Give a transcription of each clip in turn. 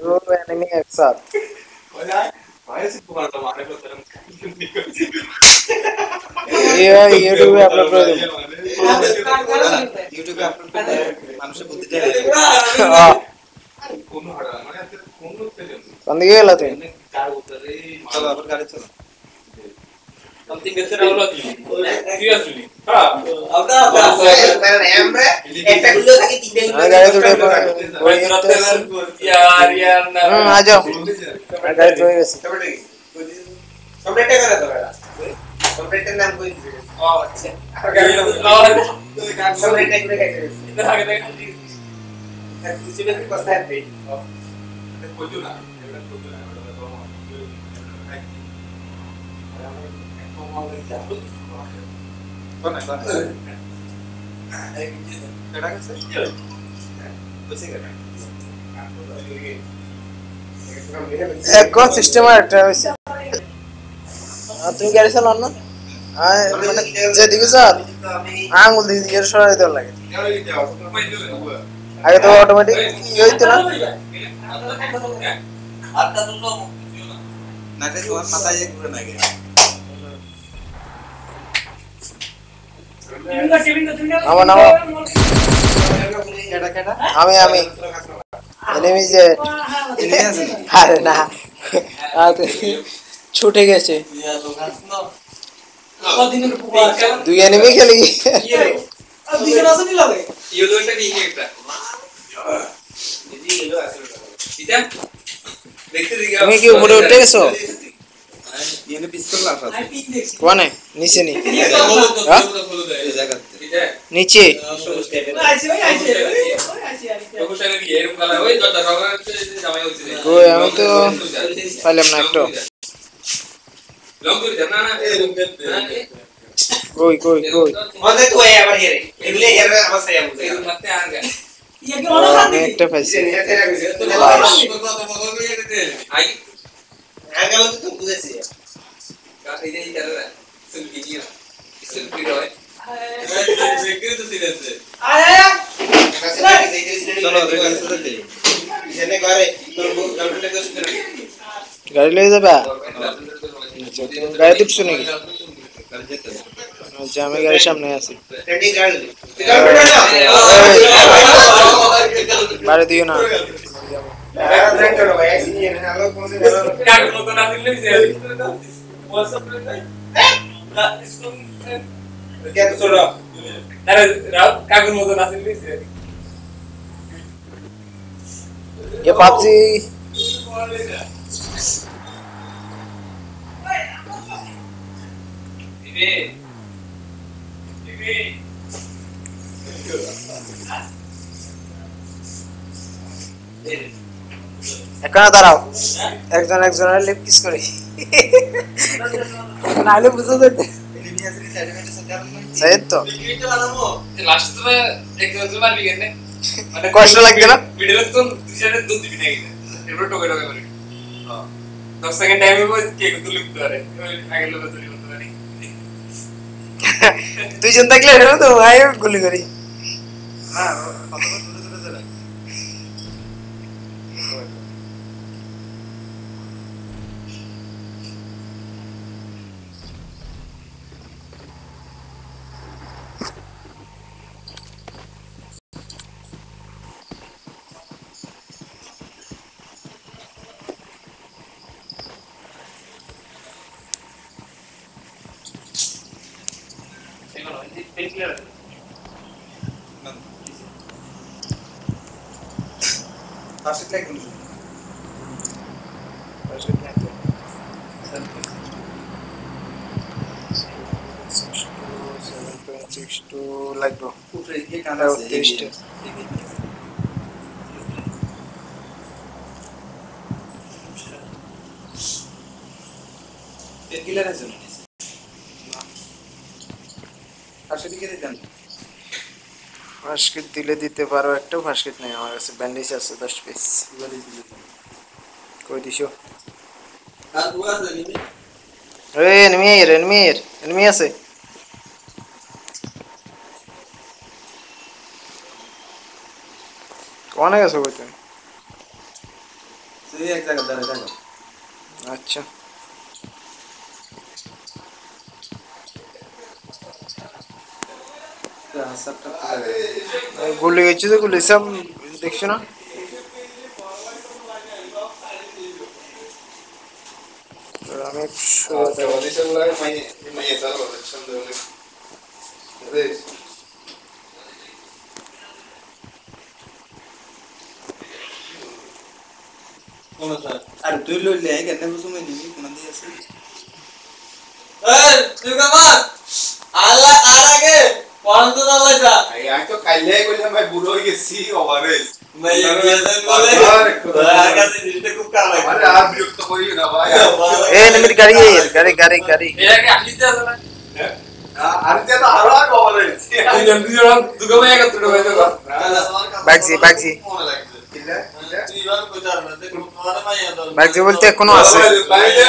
दो एनिमी एक साथ ये यूट्यूब पे अपलोड कर दूं ইউটিউবে আপলোড করলে মানুষের বুদ্ধি দেয় हां कौन दिखे गला तुम চলো আবার গাড়ি চলো something বেশি না হলো সিরিয়াসলি হ্যাঁ আমরা আমরা একটা গুলো থাকে তিনটে गाड़ी थोड़े ওই রাতে ইয়ার না आ जाओ गाड़ी थोड़ी वैसे সম্রাটটা করে দাও এরা সম্রাটের নাম কই দিবে ও আচ্ছা সম্রাটটা করে খাইতে এটা আগে দেখা আর কিছু বেশি কথা আছে কইতো না কোন কোন এটা গেছে বুঝে গেল एक कौन सिस्टम है ट्रैवल्स तुम गाड़ी चालाओ ना মানে যেদিকে যান আঙ্গুল দিয়ে দিয়ে সরাই দেওয়া লাগে আগে তো অটোমেটিক কি হইতো না আটটা দুটো নাটে তোমার মাথায় এক ঘুরে লাগে নামো নামো কেডা কেডা আমি এনিমি যে এনে আছে আরে না ছুটে গেছে দুই এনিমি খেলে ইয়েলোটা কি একটা ইয়েলো আছে এটা দেখতে দিকে তুমি কি উপরে উঠে গেছো এনে পিস্তল রাখা আছে কোনে নিচে নি এই জায়গাতে নিচে কই আমি তো পাইলাম না একটু কই কই কই মনে তো এই আবার হেরে এগুলো হেরে আবার সাইয়া বুঝে আমি একটা পাইছি আগে তো বুঝেছি চলো রেডি করে দে জেনে করে তোর গার্লফ্রেন্ডকে দোষ করে গাড়ি লয়ে যাবা গাড়ি তুলছো নাকি গাড়ি যেতে আচ্ছা আমি গাড়ির সামনে আছি রেডি গার্ল গার্লফ্রেন্ড বাড়ি দিও না গার্লফ্রেন্ড করো ভাই সিনিয়ে না আলো কোন से কাক মত না দিলে WhatsApp पे क्या तो छोड़ो अरे राव काक मत ना दिले ये पबजी এখানে দাঁড়াও একজন একজনের লিপ কিস করি নালে বুঝো যেতে সেই তো লাস্ট তো একজন জমার বিগেন না মানে কষ্ট লাগবে না ভিডিও তো দুইটা দুধ দিবি না এরপর টোকে টোকে করে 10 সেকেন্ড টাইমে কই কেক তুলে দিতে পারে আগে লোক তুলে করতে পারি দুইজন থাকলে হেরো তো ভাই গুলি করি হ্যাঁ কত দূরে দূরে যাবে ফার্স্ট লাইক কোন লাগবে উপরে কি কানা আছে কিলার আছে না ফার্স্ট দিকে দেন ফার্স্ট দিলে দিতে পারো একটা ফার্স্ট নেই আমার কাছে ব্যান্ডেজ আছে 10 পিস কই দিছো আর দুয়া আছে নিবি এই এনিমি আছে কোনে গেছো কই তুমি তুই এক জায়গায় দাঁড়ায় থাকো। আচ্ছা হাসাবটা গুলি গেছে তো গুলি সব দেখছো না আমি অডিশন লাগে মাইয়ে তার অডিশন দেবে রে কোন স্যার আর তুই লইলে কেন বুঝুম দিবি কোন দিয়ে আছে এই তুই কামান আল্লাহ আর আগে পড়ন্ত দালাইতা আমি তো কাইলে কইলাম ভাই বুড়ো হয়ে গেছি ওভারেজ ভাই বিয়াজন বলে আর কাছে জিনিসটা খুব কাল লাগে আরে আর বিরক্ত করিও না ভাই এ নিমিত গাড়ি এরা কি আসিতে আছে না আর যে তো আরো আগে ওভারেজ দুজন দুগমে একত্র হয়ে যাবে বাগজি মনে লাগছে কিলা তুই ইবার কইতার না দেখো তোমার মাইয়া দাও বাগজি বলতে এখনো আছে বাইরে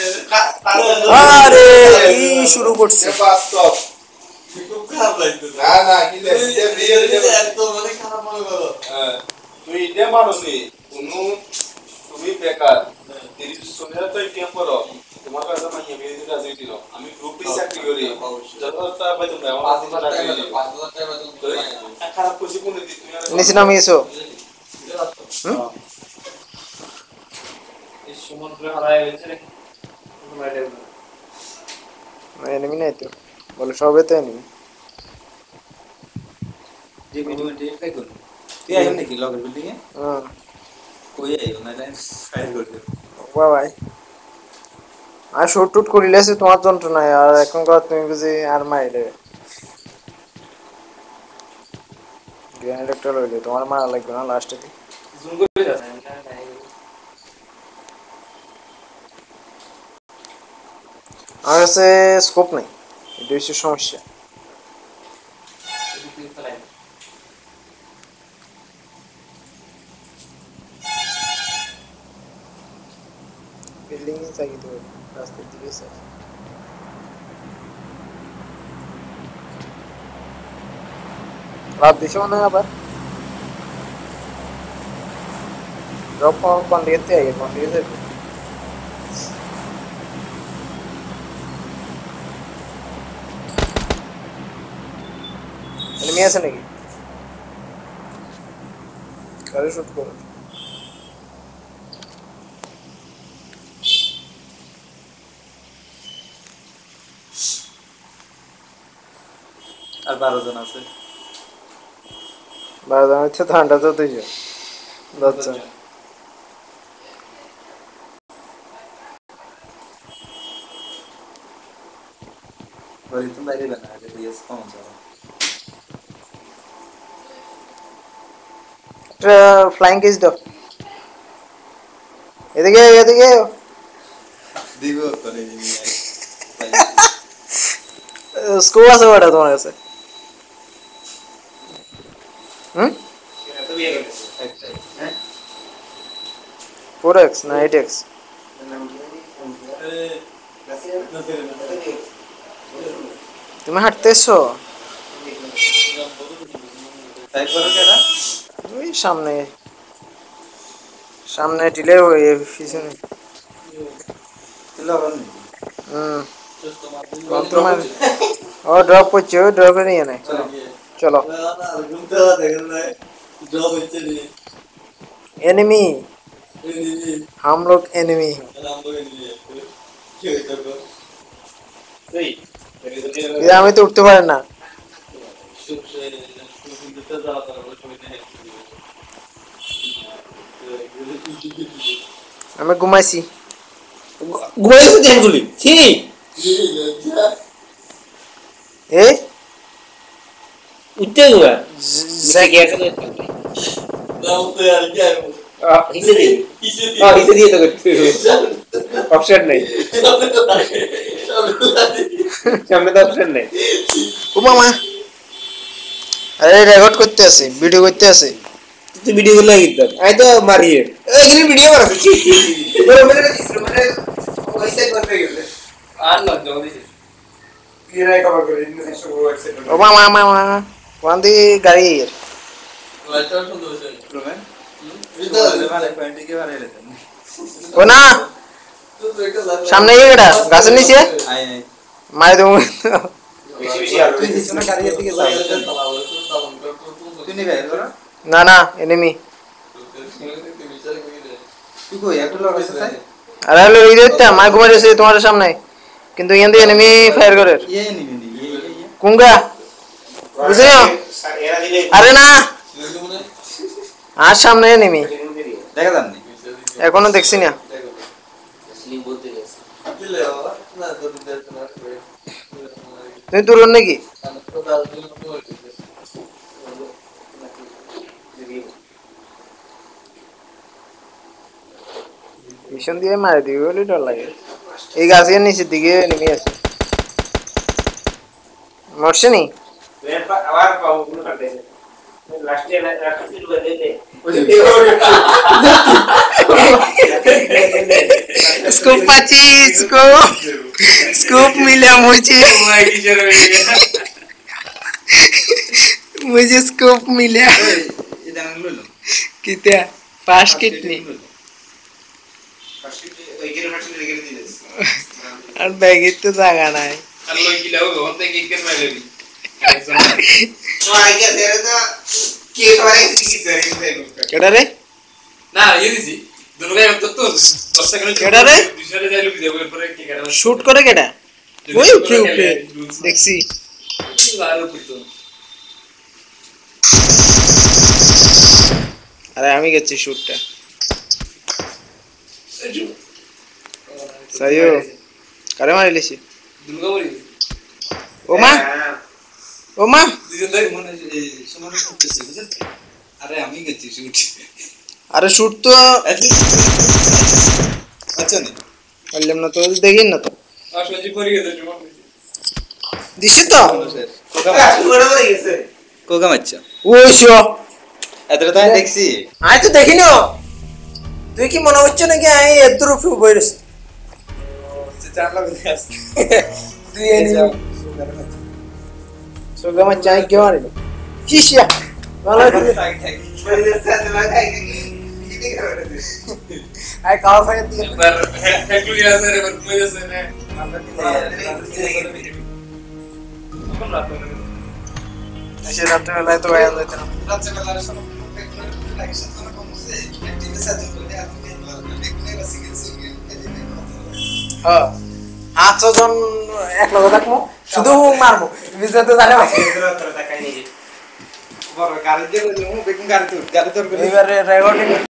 আরে কি শুরু করছে বাস্তব খুব খারাপ লাগছে না না কিলা রিয়েল একদম মানে খারাপ মনে করো তুই ইডে মারোনি কোনো তুমি বেকার সোনিয়া তো ইটিএম করো তোমার কাছে মাইয়া বিয়ে দিতে রাজি দিল আমি গ্রুপে চাকরি করি যতটা বেতন দেয় আমার 5,000 টাকা খারাপ করছি কোন দিন তুমি নিচে নামিয়ে এসো এই সমুদ্র হারায় গেছে এনিমি নাই তো বলে সবে তো এনিমি যে মিনিমাম ডেট কাই করব তুই আইন নাকি লগের বিল্ডিং এ হ্যাঁ কই আইও না লাইন ফাইল করতে বাহ ভাই আর শুট টুট করিলেছে তোমার যন্ত্রণায় আর এখন কর তুমি বুঝি আর মাইরে গ্রেনেড একটা লইলে তোমার মারা লাগবে না লাস্টে জুম করে যাচ্ছে আমার কাছে স্কোপ নাই এটা হচ্ছে সমস্যা বিল্ডিং এ থাকি তো রাস্তার দিকে স্যার রাত দিছে মনে হয় আবার ড্রপ কোন দিকে থেকে কোন দিকে থেকে এনিমি আছে নাকি গাড়ি শুট করো আর 12 জন আছে 12 জন হচ্ছে ঠান্ডা তো 2 জন 10 জন বলি তুমি বাইরে না আগে রিয়াস কম যাও ফ্লাইং কেস দাও এদিকে দিব করে স্কোপ আছে বড় তোমার কাছে হুম তো বিয়ে গেছে 4x না 8x তুমি হাঁটতেছো তাই করো কেন ওই সামনে টিলে ওই পিছনে লগন তোমার ও ড্রপ করছে ও ড্রপে নিয়ে নেয় চলো एनिमी हम लोग एनिमी ये हमें तो उठते पारे ना हमें घुमाइसी গুলি ছি ए উঠতে গয়া जैक হিসে দিয়ে হিসে দিয়ে তো করতে অপশন নাই সামনে তো অপশন নাই ও মামা আরে রেকর্ড করতে আছে ভিডিও করতে আছে তুই ভিডিও গুলো লাগিতাম আই তো মারি এগুলি ভিডিও করা বড় মানে মানে ওই সাইড করতে গেলে আর না জলদি দিছে কি রাই কভার করে ইন দিস ও এক্সেপ্ট ও মামা ওয়ান দি গাড়ি লাইটার সুন্দর হইছে প্রোগ্রাম এটা ভালো পয়েন্ট কে ভালো লেখেন ও না সামনে গিয়ে কেটা গাছের নিচে আই মারি দেবো বেশি বেশি আর তুই দিছ না গাড়ির দিকে যাই তুই নিবে না না এনিমি তুই কই একটু লগ আছে তাই আরে হলো এই দেখতে মাইক মারিছে তোমার সামনে কিন্তু ইয়ান দিয়ে এনিমি ফায়ার করে ইয়ে নিবি নি কুঙ্গা বুঝিও আরে না আর সামনে এনিমি দেখা যাননি এখনো দেখছি না তুমি দূর নাকি মিশন দিয়ে মারি দিবি বলে ডর লাগে এই গাছের নিচের দিকে নেমে আছে মরছে নি আবার পাবো কোন কাটে লাস্টে রাখতে লুকা দে দে स्कूप पाची स्कूप मिला मुझे स्कूप मिला कितना 5 कितनी और बैग तो जागा ना है केड़ा रे ना ये दिसी दोनों का तो 10 सेकंड केड़ा रे दूसरे ले जाइलो वीडियो पर की करा शूट करे केड़ा ওই উপরে দেখছি আরে আমি গেছি শুটটা সাইও কারে মারিলিছি দুর্গা বলি ওমা দুজন ধরে মনে সমান করতেছে বুঝছেন আরে আমি গেছি শুট আরে শুট তো আচ্ছা নি বললাম না তো দেখিন না তো আসলে পরি গেছে জমা দিছি তো কোকা মাচ্চা ওইশো এতটা তাই দেখছি আই তো দেখিনো তুই কি মনে হচ্ছে নাকি আমি এত রূপে বইরেছি চার লাখ আছে তুই এনে সোগা মা চাই কে মারিলো কিশিয়া ভালো দিছে আই কাও ফাইট দিয়ে पर फैक्ट्री आ रहे पर मुझे से ने कौन रात में এসে রাতে বেলায় তো গায়ান যাইতো না রাতে বেলা সব লাইসেন্স না কমছে একটিভে সাথে করে আপনি দেখলে বাসি গেছে হ্যাঁ 800 জন এক লগে থাকবো শুধু মারবো বিজনেতে জানে বড় গাড়ি দিয়ে বেগুন গাড়ি তোর এবারে রেকর্ডিং